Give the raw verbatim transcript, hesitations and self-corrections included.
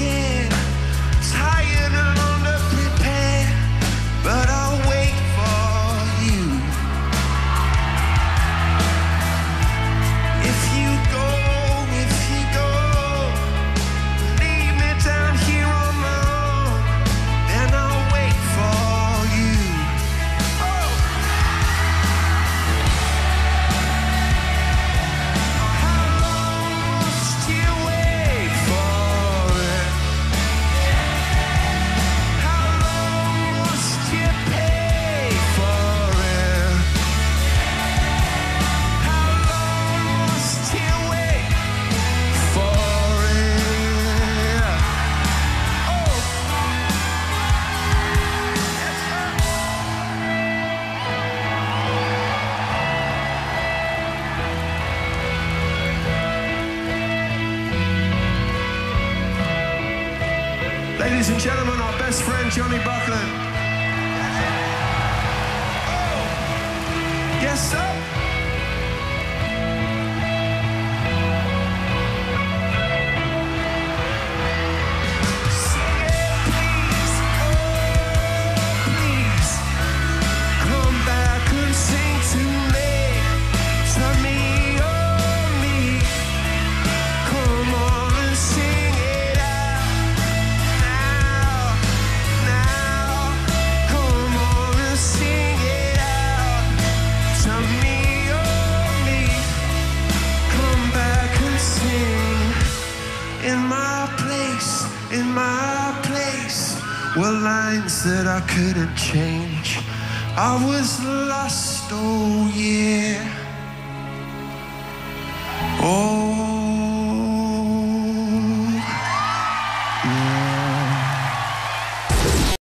scared, tired and underprepared, but I'll wait for you. If you go, if you go, leave me down here on my own, then I'll wait for you. Oh. How long must you wait for it? How long must you pay for it? How long must you wait for it? Oh. Ladies and gentlemen, our best friend Johnny Buckland. Oh. Yes, sir. Sing it, please. Oh, please. Come back and sing to me. To me, oh, me. Come on and sing it out. Now, now. Come on and sing it out. To me, oh, me. Come back and sing. In my place, in my place, were lines that I couldn't change. I was lost, oh yeah. Oh,